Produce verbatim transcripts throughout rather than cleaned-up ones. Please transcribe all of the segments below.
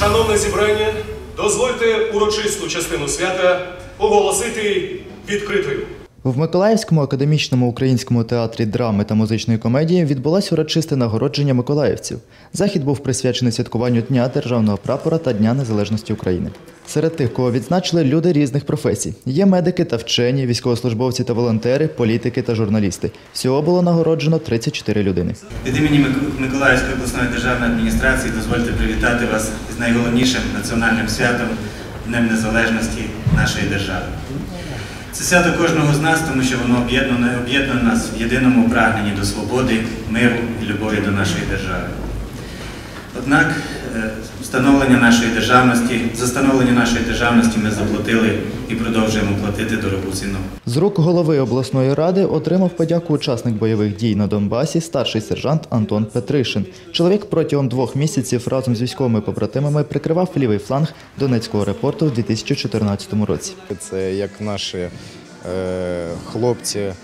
Шановне зібрання, дозвольте урочисту частину свята оголосити відкритою. В Миколаївському академічному українському театрі драми та музичної комедії відбулось урочисте нагородження миколаївців. Захід був присвячений святкуванню Дня Державного прапора та Дня Незалежності України. Серед тих, кого відзначили, люди різних професій. Є медики та вчені, військовослужбовці та волонтери, політики та журналісти. Всього було нагороджено тридцять чотири людини. Від імені Миколаївської обласної державної адміністрації дозвольте привітати вас з найголовнішим національним святом – Днем Незалежності нашої держави. Це свято кожного з нас, тому що воно об'єднує об'єднує нас в єдиному прагненні до свободи, миру і любові до нашої держави. Однак встановлення нашої державності, за встановлення нашої державності ми заплатили і продовжуємо платити дорогу ціну. З рук голови обласної ради отримав подяку учасник бойових дій на Донбасі, старший сержант Антон Петришин. Чоловік протягом двох місяців разом з військовими побратимами прикривав лівий фланг Донецького аеропорту в дві тисячі чотирнадцятому році. Це як наші е, хлопці, е,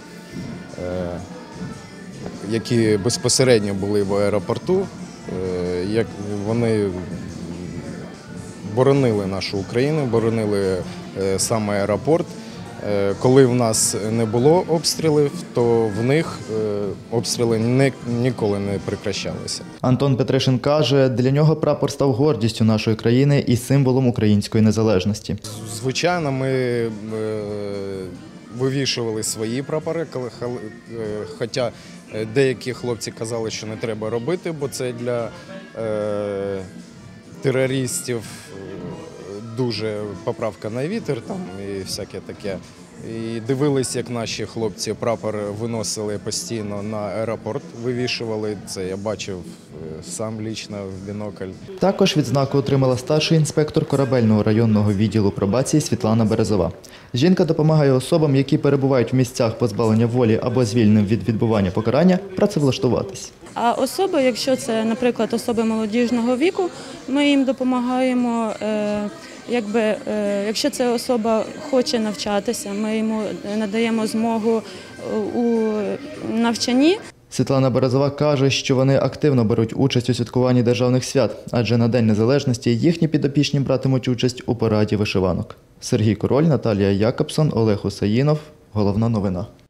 які безпосередньо були в аеропорту, е, як вони боронили нашу Україну, боронили е, саме аеропорт. Е, коли в нас не було обстрілів, то в них е, обстріли не, ніколи не прекращалися. Антон Петришин каже, для нього прапор став гордістю нашої країни і символом української незалежності. Звичайно, ми е, вивішували свої прапори, хоча деякі хлопці казали, що не треба робити, бо це для е, терористів дуже поправка на вітер там і всяке таке. І дивились, як наші хлопці прапор виносили постійно на аеропорт, вивішували. Це я бачив сам лічно в бінокль. Також відзнаку отримала старший інспектор корабельного районного відділу пробації Світлана Березова. Жінка допомагає особам, які перебувають в місцях позбавлення волі або звільненим від відбування покарання, працевлаштуватись. А особи, якщо це, наприклад, особи молодіжного віку, ми їм допомагаємо, е, якби, е, якщо ця особа хоче навчатися, ми йому надаємо змогу у навчанні. Світлана Березова каже, що вони активно беруть участь у святкуванні державних свят, адже на День Незалежності їхні підопічні братимуть участь у параді вишиванок. Сергій Король, Наталія Якобсон, Олег Усаїнов. Головна новина.